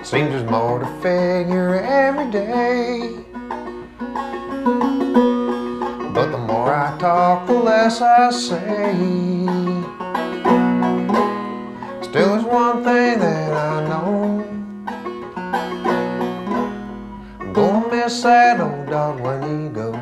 Seems there's more to figure every day, but the more I talk, the less I say. Still, there's one thing that I know: I'm gonna miss that old dog when he goes.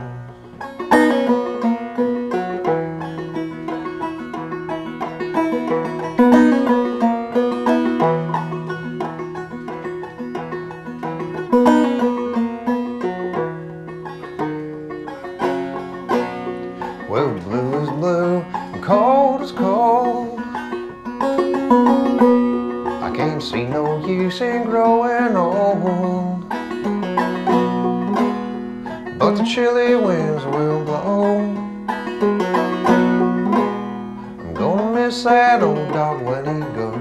Well, blue is blue and cold is cold. I can't see no use in growing old, but the chilly winds will blow. I'm gonna miss that old dog when he goes.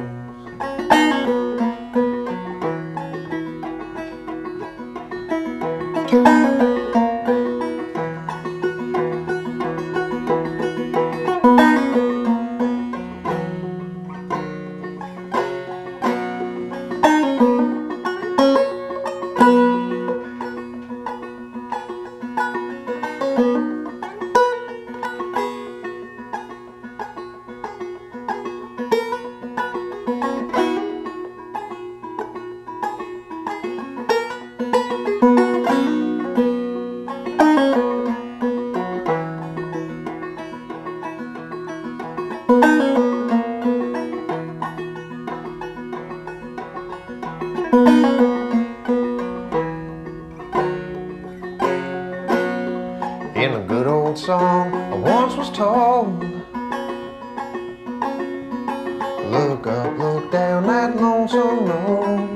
In a good old song I once was told, look up, look down that lonesome road.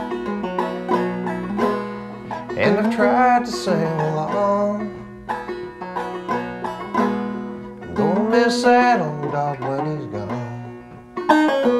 And I've tried to sing along. I'm gonna miss that old dog when he's gone.